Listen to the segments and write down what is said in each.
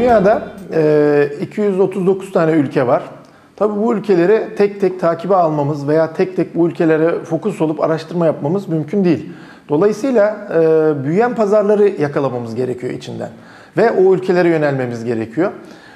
Dünyada 239 tane ülke var. Tabii bu ülkeleri tek tek takibe almamız veya tek tek bu ülkelere fokus olup araştırma yapmamız mümkün değil. Dolayısıyla büyüyen pazarları yakalamamız gerekiyor içinden ve o ülkelere yönelmemiz gerekiyor.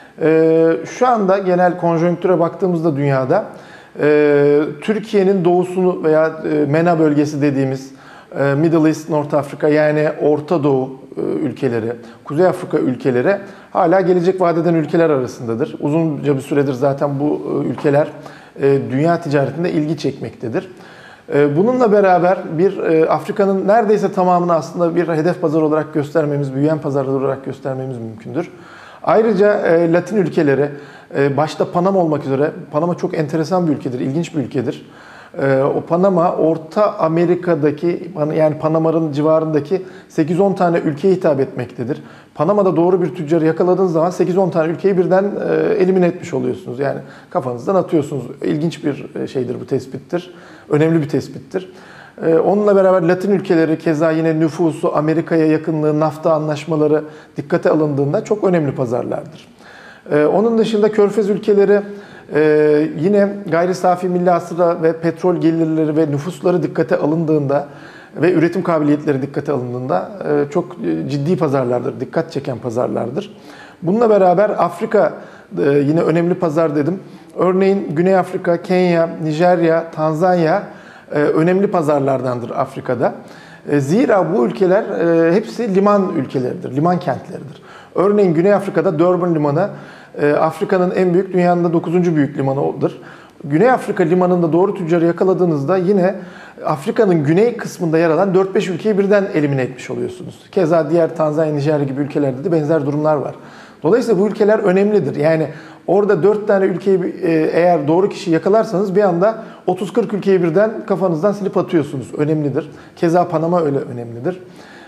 Şu anda genel konjonktüre baktığımızda dünyada Türkiye'nin doğusunu veya MENA bölgesi dediğimiz Middle East, North Afrika yani Orta Doğu ülkeleri, Kuzey Afrika ülkeleri hala gelecek vaat eden ülkeler arasındadır. Uzunca bir süredir zaten bu ülkeler dünya ticaretinde ilgi çekmektedir. Bununla beraber Afrika'nın neredeyse tamamını aslında bir hedef pazar olarak göstermemiz, büyüyen pazarlar olarak göstermemiz mümkündür. Ayrıca Latin ülkeleri, başta Panama olmak üzere, Panama çok enteresan bir ülkedir, ilginç bir ülkedir. O Panama, Orta Amerika'daki, yani Panama'nın civarındaki 8-10 tane ülkeye hitap etmektedir. Panama'da doğru bir tüccarı yakaladığınız zaman 8-10 tane ülkeyi birden elimine etmiş oluyorsunuz. Yani kafanızdan atıyorsunuz. İlginç bir şeydir bu, tespittir. Önemli bir tespittir. Onunla beraber Latin ülkeleri keza yine nüfusu, Amerika'ya yakınlığı, NAFTA anlaşmaları dikkate alındığında çok önemli pazarlardır. Onun dışında Körfez ülkeleri yine gayri safi milli hasıla ve petrol gelirleri ve nüfusları dikkate alındığında ve üretim kabiliyetleri dikkate alındığında çok ciddi pazarlardır, dikkat çeken pazarlardır. Bununla beraber Afrika yine önemli pazar dedim. Örneğin Güney Afrika, Kenya, Nijerya, Tanzanya önemli pazarlardandır Afrika'da. Zira bu ülkeler hepsi liman ülkeleridir, liman kentleridir. Örneğin Güney Afrika'da Durban Limanı Afrika'nın en büyük, dünyanın da 9. büyük limanıdır. Güney Afrika limanında doğru tüccarı yakaladığınızda yine Afrika'nın güney kısmında yer alan 4-5 ülkeyi birden elimine etmiş oluyorsunuz. Keza diğer Tanzanya, Nijerya gibi ülkelerde de benzer durumlar var. Dolayısıyla bu ülkeler önemlidir. Yani orada 4 tane ülkeyi eğer doğru kişi yakalarsanız bir anda 30-40 ülkeyi birden kafanızdan silip atıyorsunuz. Önemlidir. Keza Panama öyle önemlidir.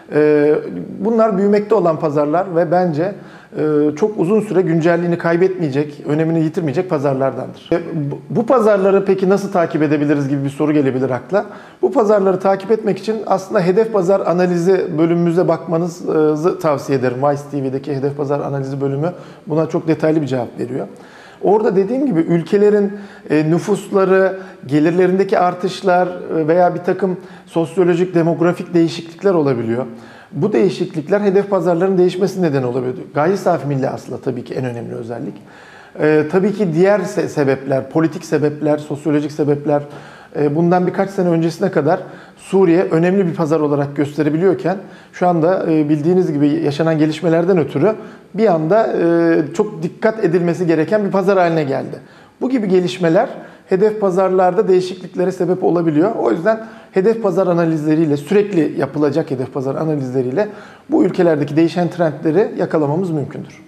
Bunlar büyümekte olan pazarlar ve bence çok uzun süre güncelliğini kaybetmeyecek, önemini yitirmeyecek pazarlardandır. Bu pazarları peki nasıl takip edebiliriz gibi bir soru gelebilir akla. Bu pazarları takip etmek için aslında hedef pazar analizi bölümümüze bakmanızı tavsiye ederim. Vice TV'deki hedef pazar analizi bölümü buna çok detaylı bir cevap veriyor. Orada dediğim gibi ülkelerin nüfusları, gelirlerindeki artışlar veya bir takım sosyolojik, demografik değişiklikler olabiliyor. Bu değişiklikler hedef pazarların değişmesi nedeni olabiliyor. Gayri safi milli hasıla tabii ki en önemli özellik. Tabii ki diğer sebepler, politik sebepler, sosyolojik sebepler, bundan birkaç sene öncesine kadar Suriye önemli bir pazar olarak gösterebiliyorken şu anda bildiğiniz gibi yaşanan gelişmelerden ötürü bir anda çok dikkat edilmesi gereken bir pazar haline geldi. Bu gibi gelişmeler hedef pazarlarda değişikliklere sebep olabiliyor. O yüzden hedef pazar analizleriyle, sürekli yapılacak hedef pazar analizleriyle bu ülkelerdeki değişen trendleri yakalamamız mümkündür.